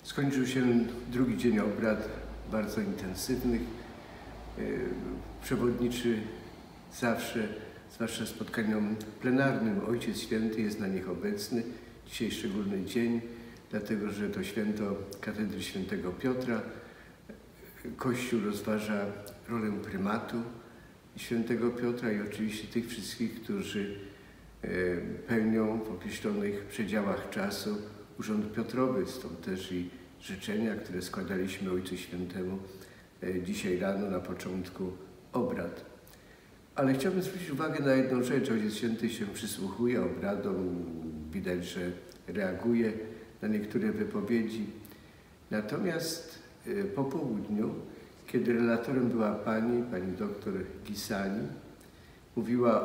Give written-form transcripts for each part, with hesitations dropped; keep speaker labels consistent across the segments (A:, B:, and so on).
A: Skończył się drugi dzień obrad, bardzo intensywnych. Przewodniczy zawsze, zwłaszcza spotkaniom plenarnym, Ojciec Święty jest na nich obecny. Dzisiaj szczególny dzień, dlatego że to święto katedry świętego Piotra. Kościół rozważa rolę prymatu świętego Piotra i oczywiście tych wszystkich, którzy pełnią w określonych przedziałach czasu urząd Piotrowy. Stąd też i życzenia, które składaliśmy Ojcu Świętemu dzisiaj rano na początku obrad. Ale chciałbym zwrócić uwagę na jedną rzecz. Ojciec Święty się przysłuchuje obradom, widać, że reaguje na niektóre wypowiedzi. Natomiast po południu, kiedy relatorem była pani doktor Gisani, mówiła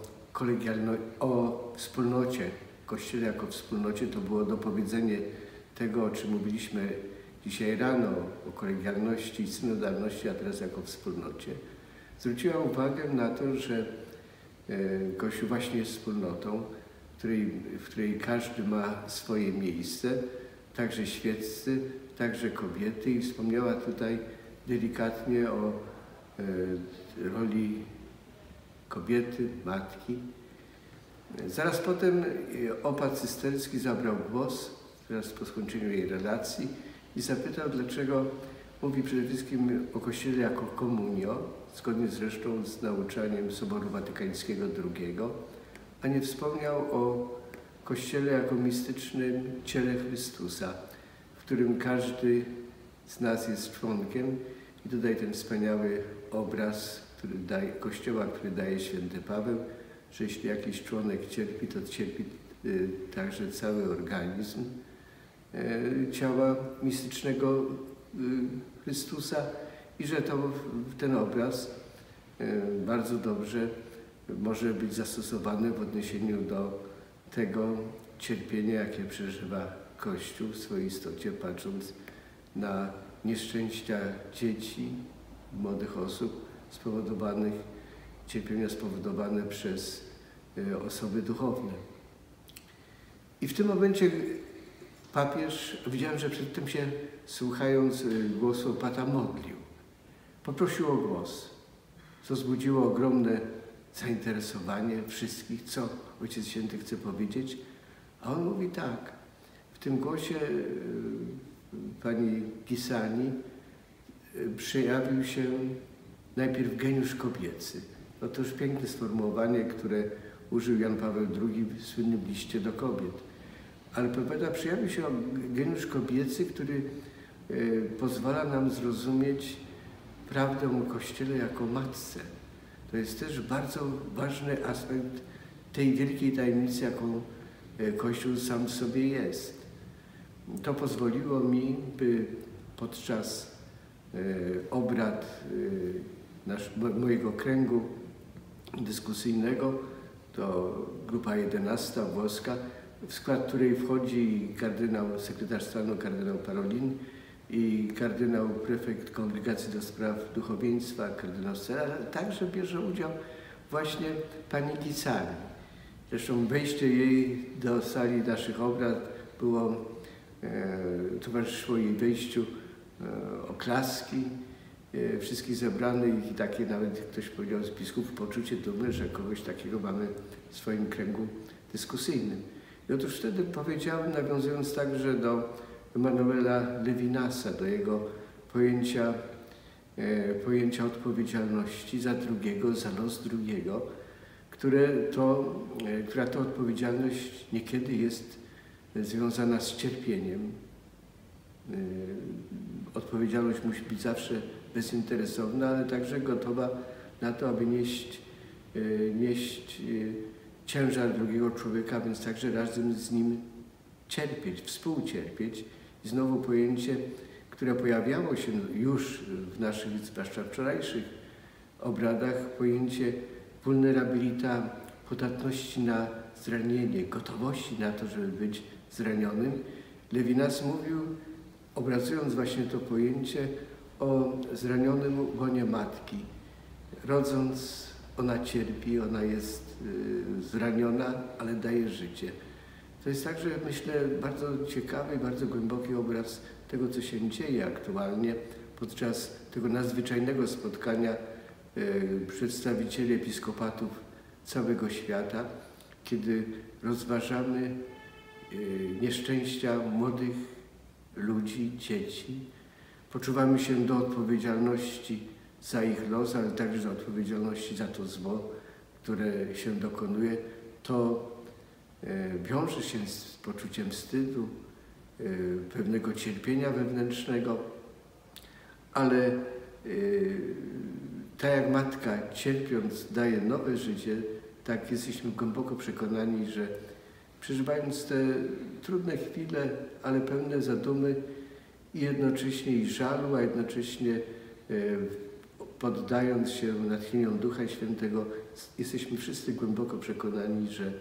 A: o wspólnocie, Kościele jako wspólnocie. To było dopowiedzenie tego, o czym mówiliśmy dzisiaj rano, o kolegialności i synodalności, a teraz jako wspólnocie. Zwróciła uwagę na to, że Kościół właśnie jest wspólnotą, w której każdy ma swoje miejsce, także świeccy, także kobiety, i wspomniała tutaj delikatnie o roli kobiety, matki. Zaraz potem opat cysterski zabrał głos, teraz po skończeniu jej relacji, i zapytał, dlaczego mówi przede wszystkim o Kościele jako communio, zgodnie zresztą z nauczaniem Soboru Watykańskiego II, a nie wspomniał o Kościele jako mistycznym ciele Chrystusa, w którym każdy z nas jest członkiem. I tutaj ten wspaniały obraz Kościoła, który daje święty Paweł, że jeśli jakiś członek cierpi, to cierpi także cały organizm ciała mistycznego Chrystusa, i że ten obraz bardzo dobrze może być zastosowany w odniesieniu do tego cierpienia, jakie przeżywa Kościół w swojej istocie, patrząc na nieszczęścia dzieci, młodych osób, cierpienia spowodowane przez osoby duchowne. I w tym momencie papież, widziałem, że przedtem się, słuchając głosu opata, modlił. Poprosił o głos, co wzbudziło ogromne zainteresowanie wszystkich, co Ojciec Święty chce powiedzieć. A on mówi tak: w tym głosie pani Gisani przejawił się najpierw geniusz kobiecy. No to już piękne sformułowanie, które użył Jan Paweł II w słynnym liście do kobiet. Ale powiada, przejawił się geniusz kobiecy, który pozwala nam zrozumieć prawdę o Kościele jako matce. To jest też bardzo ważny aspekt tej wielkiej tajemnicy, jaką Kościół sam w sobie jest. To pozwoliło mi, by podczas obrad mojego kręgu dyskusyjnego, to grupa 11 włoska, w skład której wchodzi sekretarz stanu kardynał Parolin i kardynał prefekt Kongregacji do Spraw Duchowieństwa, kardynał Sera, ale także bierze udział właśnie pani Gisani. Zresztą wejście jej do sali naszych obrad towarzyszyło jej wejściu oklaski wszystkich zebranych i takie, nawet ktoś powiedział z biskupów, poczucie dumy, że kogoś takiego mamy w swoim kręgu dyskusyjnym. I otóż wtedy powiedziałem, nawiązując także do Emanuela Levinasa, do jego pojęcia odpowiedzialności za drugiego, za los drugiego, która to odpowiedzialność niekiedy jest związana z cierpieniem. Odpowiedzialność musi być zawsze bezinteresowna, ale także gotowa na to, aby nieść ciężar drugiego człowieka, więc także razem z nim cierpieć, współcierpieć. I znowu pojęcie, które pojawiało się już w naszych, zwłaszcza wczorajszych obradach, pojęcie vulnerabilita, podatności na zranienie, gotowości na to, żeby być zranionym. Levinas mówił, obrazując właśnie to pojęcie, o zranionym łonie matki. Rodząc, ona cierpi, ona jest zraniona, ale daje życie. To jest także, myślę, bardzo ciekawy i bardzo głęboki obraz tego, co się dzieje aktualnie podczas tego nadzwyczajnego spotkania przedstawicieli episkopatów całego świata, kiedy rozważamy nieszczęścia młodych ludzi, dzieci. Poczuwamy się do odpowiedzialności za ich los, ale także do odpowiedzialności za to zło, które się dokonuje. To wiąże się z poczuciem wstydu, pewnego cierpienia wewnętrznego, ale tak jak matka cierpiąc daje nowe życie, tak jesteśmy głęboko przekonani, że przeżywając te trudne chwile, ale pełne zadumy i jednocześnie i żalu, a jednocześnie poddając się natchnieniom Ducha Świętego, jesteśmy wszyscy głęboko przekonani, że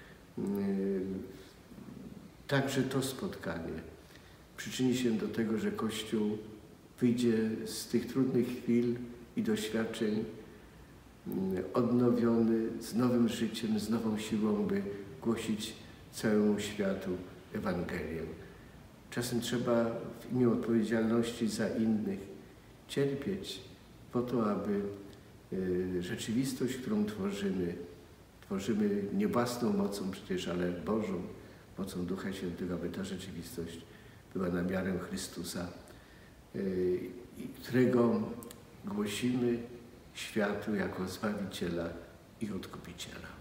A: także to spotkanie przyczyni się do tego, że Kościół wyjdzie z tych trudnych chwil i doświadczeń odnowiony, z nowym życiem, z nową siłą, by głosić całemu światu Ewangelię. Czasem trzeba w imię odpowiedzialności za innych cierpieć po to, aby rzeczywistość, którą tworzymy nie własną mocą przecież, ale Bożą mocą Ducha Świętego, aby ta rzeczywistość była na miarę Chrystusa, którego głosimy światu jako Zbawiciela i Odkupiciela.